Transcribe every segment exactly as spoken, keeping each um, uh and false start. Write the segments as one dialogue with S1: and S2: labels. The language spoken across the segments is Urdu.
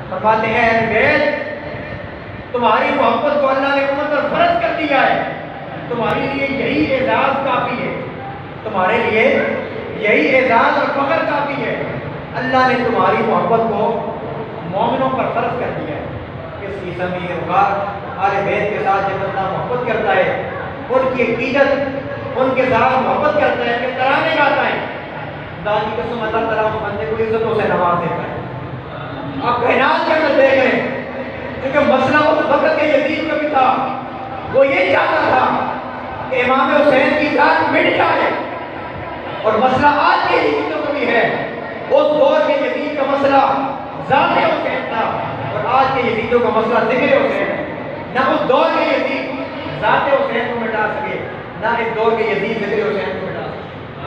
S1: فرماتے ہیں اہل بیت تمہاری محبت کو اللہ نے امت پر فرض کر دیا ہے، تمہارے لیے یہی اعزاز کافی ہے، تمہارے لیے یہی اعزاز اور فخر کافی ہے، اللہ نے تمہاری محبت کو مومنوں پر فرض کر دیا ہے۔ اس قسم یہ ہوگا اہل بیت کے ساتھ جب اللہ محبت کرتا ہے، ان کی عقیدت ان کے ساتھ محبت کرتا ہے کہ ترانے گاتا ہے، خدا کی قسم اللہ تعالیٰ اس بندے کو عزتوں سے نواز دیتا ہے۔ آپ کائنات کے اندر دیکھ رہے ہیں کیونکہ مسئلہ اس وقت کے یزید کا بھی تھا، وہ یہ چاہتا تھا کہ امام حسین کی ذات مٹ جائے، اور مسئلہ آج کے یزیدوں کو بھی ہے۔ اس دور کے یزید کا مسئلہ ذات حسین تھا، اور آج کے یزیدوں کا مسئلہ ذکر حسین ہے۔ نہ اس دور کے یزید ذات حسین کو مٹا سکے، نہ اس دور کے یزید ذکر حسین کو مٹا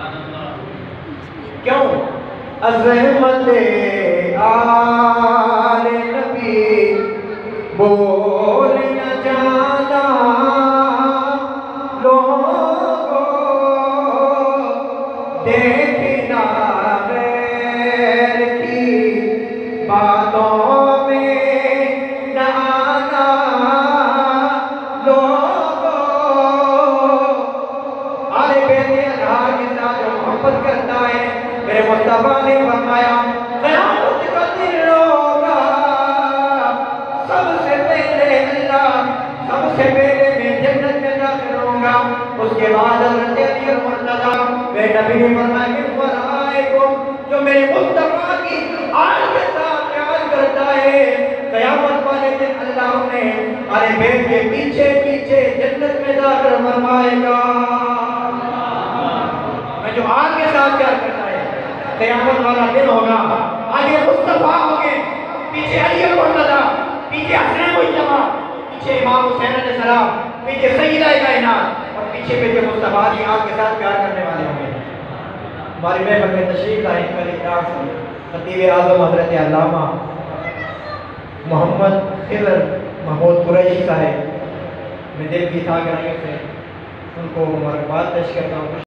S1: سکے۔ کیوں؟ عظمت آل نبی بول نہ جانا لوگوں، دیکھنا غیر کی باتوں میں نہ آنا لوگوں۔ آل بیت اللہ کے ساتھ جو محبت کرتا ہے، میرے مصطفیٰ نے فرمایا قیامت کا دن ہوگا، سب سے پہلے اللہ سب سے پہلے میں جنت میں داخل ہوں گا، اس کے بعد حضرت علی مرتضیٰ۔ میرے نبی نے فرمایا کہ فرائکم جو میرے مصطفیٰ کی آل کے ساتھ پیار کرتا ہے، قیامت والے دن اللہ انہیں اہل بیت کے پیچھے پیچھے جنت میں داخل فرمائے گا۔ میں جو آل کے ساتھ پیار کرتا ہے، قیامت والا دن ہوگا، آگے مصطفیٰ ہوگے، پیچھے علی مرتضیٰ، پیچھے حسین مجتبیٰ، پیچھے امام حسین علیہ السلام، پیچھے سیدہ کائنات، اور پیچھے پیچھے مصطفیٰ کی آگ کے ساتھ پیار کرنے والے ہوں گے۔ ہماری محفل میں تشریف لائے ان کا اکرام سے خطیب اعظم حضرت علامہ محمد خضر محمود قریشی صاحب، میں دل کی تھا گرائیوں سے ان کو مبارکباد پیش کرتا ہوں۔